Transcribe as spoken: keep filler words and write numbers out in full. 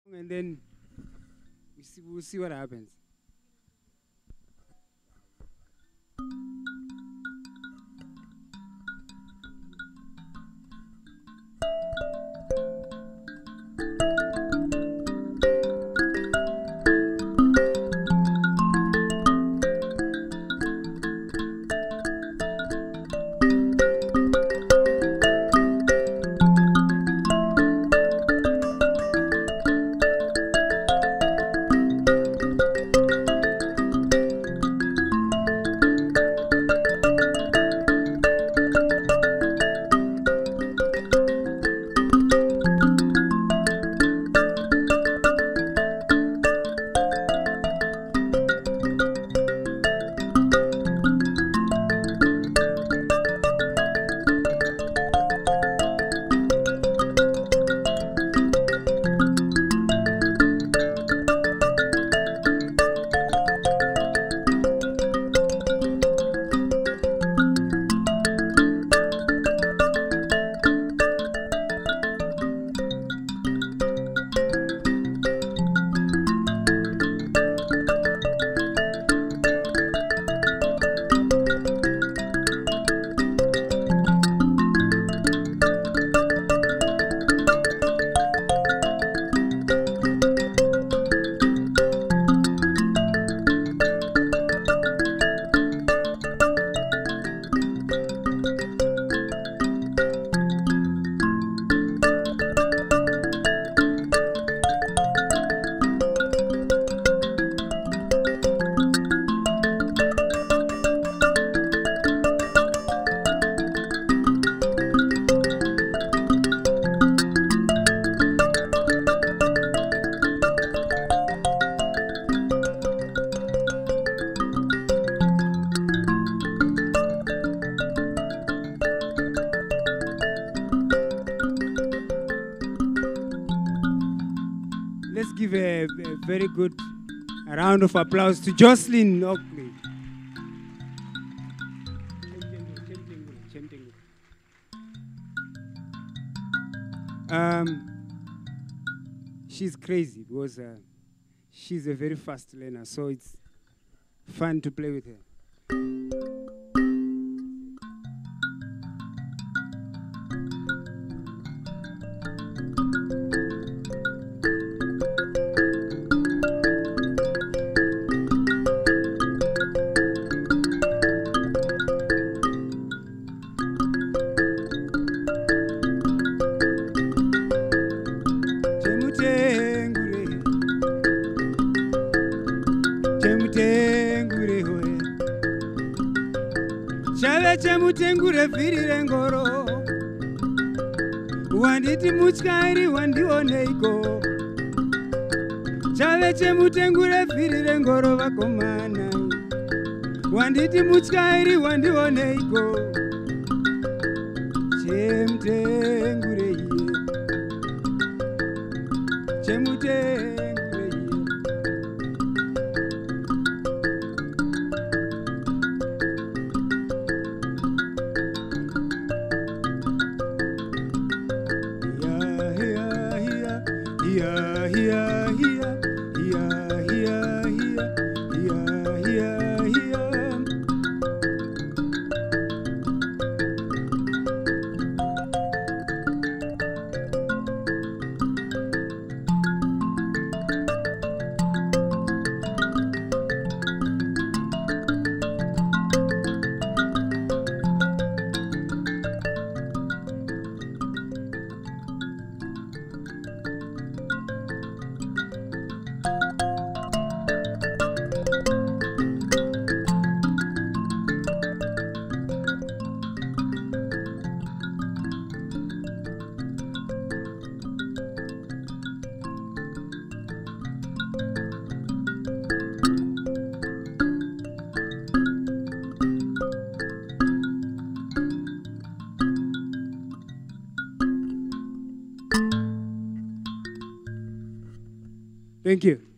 And then we see, we'll see what happens. Let's give a, a very good a round of applause to Jocelyn Oakley. Um, she's crazy because uh, she's a very fast learner, so it's fun to play with her. Chave chemutengure virire ngoro wanditi mutyairi wandioneiko Chave chemutengure virire ngoro vakomana wanditi mutyairi wandioneiko Chemutengure iye Chemutengure iye Here, here, here, here, here, here, here, here. Thank you.